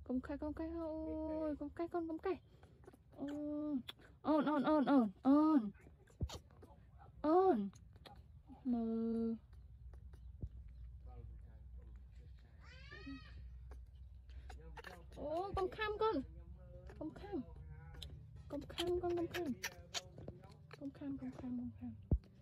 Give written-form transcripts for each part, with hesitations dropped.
Công khai ôi, công khai. On. Mờ. Ô, con kham con. Con kham. Con kham con, con kham. Con kham, con kham, con kham.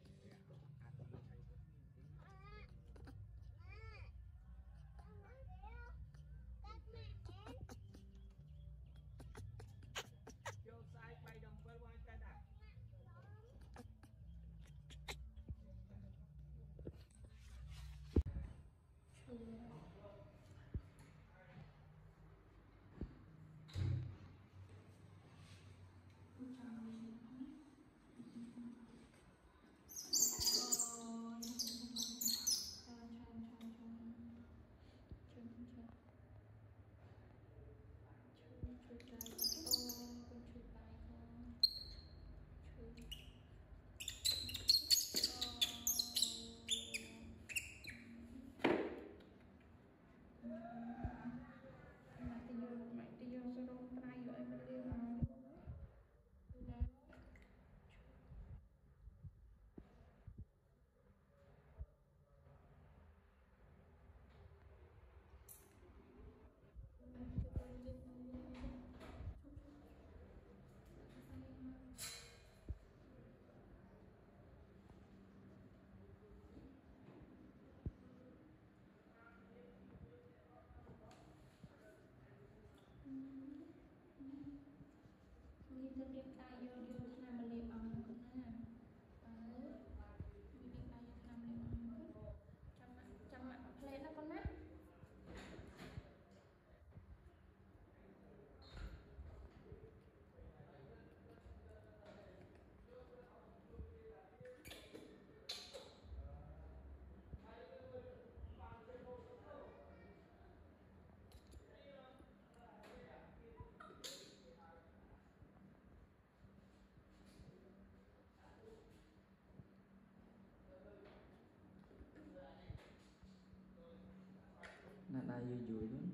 Nó đai vô dưới luôn.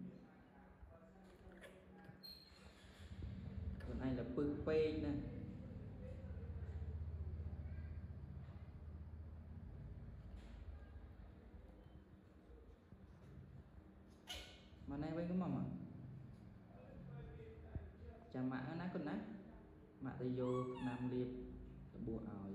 Còn này là bự phê nè. Mà này với cái mà chà mã nó con nát mã tay vô nam liệp buộc ỏi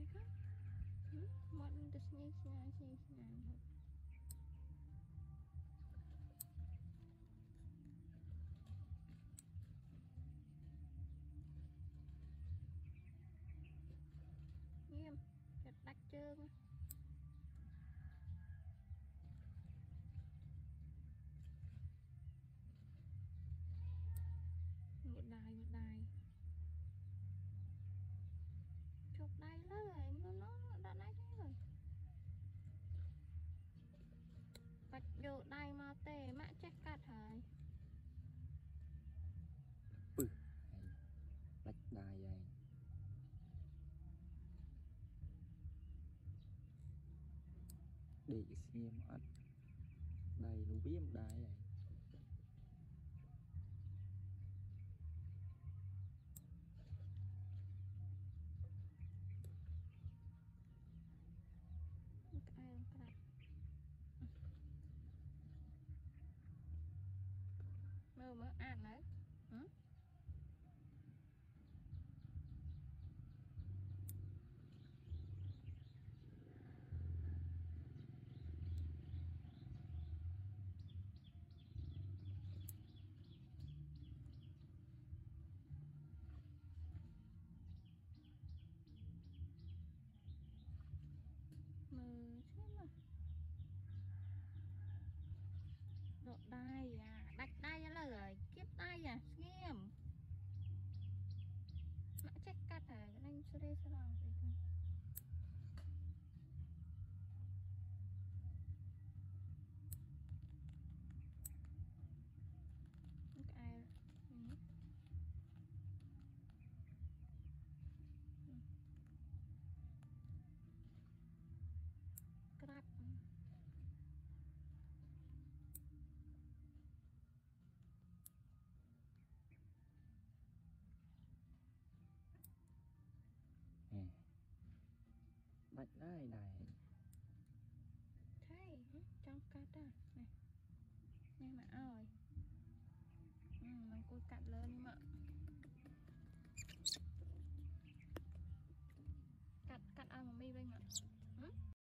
này khác một được nhảy nhảy nhảy nghiêm chặt đặt trơn một đài chụp đài lên nó đã nãy thế rồi bạch vô đài mà tê mã chết cắt rồi lách đài vậy đi xem hết đây nó viêm đài vậy ai cắt mơ ăn đấy mơ chứ mà độ đai à đặt đai là rồi kiếp đai à nghiêm mã chết cắt rồi anh sẽ đây sẽ làm gì thôi ai crap lách đài này thế trong cắt à này này mà ơi mình cô cắt lên mà cắt ăn mà mi đây mà